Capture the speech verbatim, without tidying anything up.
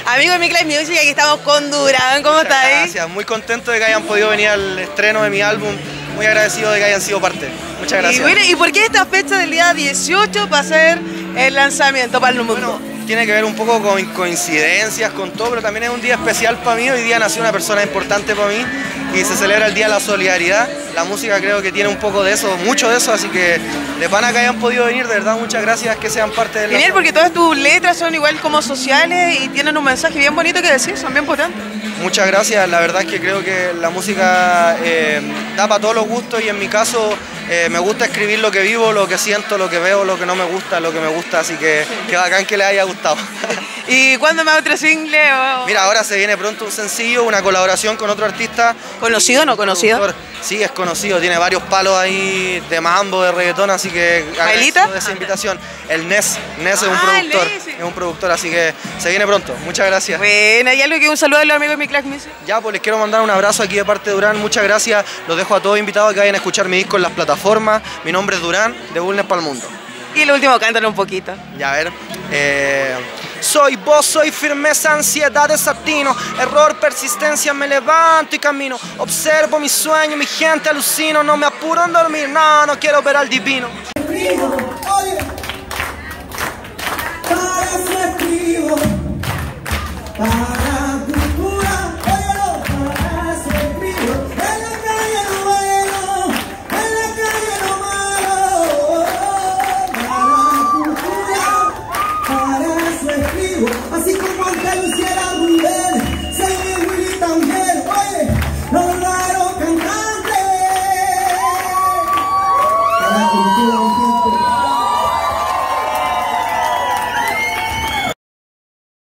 Amigo de Mi Class Music, aquí estamos con Durán, ¿cómo Muchas estáis? Gracias, muy contento de que hayan podido venir al estreno de mi álbum, muy agradecido de que hayan sido parte. Muchas gracias. Y, bueno, ¿y por qué esta fecha del día dieciocho para hacer el lanzamiento para el mundo? Bueno, tiene que ver un poco con coincidencias, con todo, pero también es un día especial para mí. Hoy día nació una persona importante para mí y se celebra el Día de la Solidaridad. La música creo que tiene un poco de eso, mucho de eso, así que de pana que hayan podido venir, de verdad, muchas gracias que sean parte del... Genial, porque todas tus letras son igual como sociales y tienen un mensaje bien bonito que decir, son bien potentes. Muchas gracias, la verdad es que creo que la música eh, da para todos los gustos y en mi caso eh, me gusta escribir lo que vivo, lo que siento, lo que veo, lo que no me gusta, lo que me gusta, así que qué bacán que les haya gustado. ¿Y cuándo más otro single? O... Mira, ahora se viene pronto un sencillo, una colaboración con otro artista. ¿Conocido o no conocido? Sí, es conocido, tiene varios palos ahí de mambo, de reggaetón, así que agradezco de esa invitación. El Nes, Nes es un ah, productor, Nes. es un productor, así que se viene pronto. Muchas gracias. Bueno, ¿y algo que un saludo a los amigos de Mi Class Music? Ya, pues les quiero mandar un abrazo aquí de parte de Durán, muchas gracias. Los dejo a todos invitados a que vayan a escuchar mi disco en las plataformas. Mi nombre es Durán, de Bulnes para el Mundo. Y el último, cántalo un poquito. Ya, a ver. Eh... Soy vos, soy firmeza, ansiedad, desatino, error, persistencia, me levanto y camino. Observo mi sueño, mi gente alucino, no me apuro en dormir, no, no quiero ver al divino. Oye, para eso escribo, para